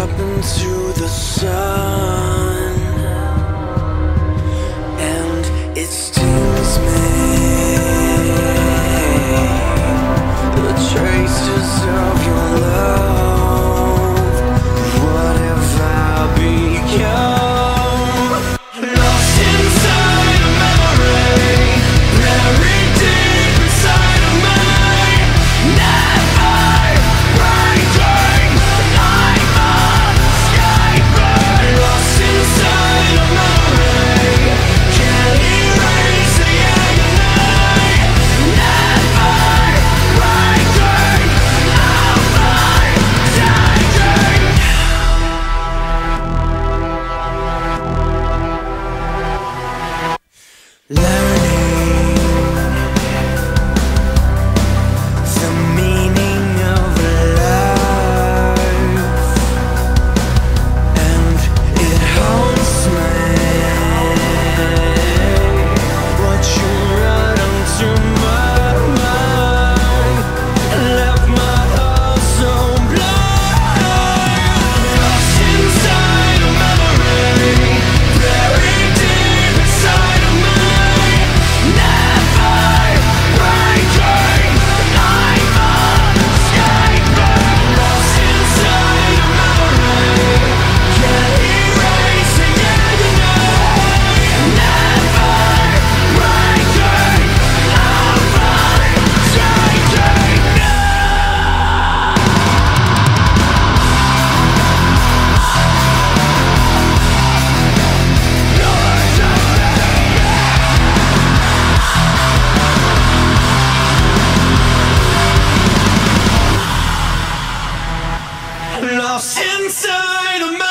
up into the sun, and it stings me. The traces of your love, what have I become? Lost inside a memory, buried deep inside of me. Never breaking, nightmare escaping. Lost inside a memory, can't erase the agony. Never breaking, never taking. Learning the meaning of life, and it haunts me. What you wrote onto my mind left my heart so blind. Lost inside a memory, buried deep inside of me. Never breaking, nightmare escaping. Lost inside a memory, can't erase the agony. Never breaking, lost inside a memory.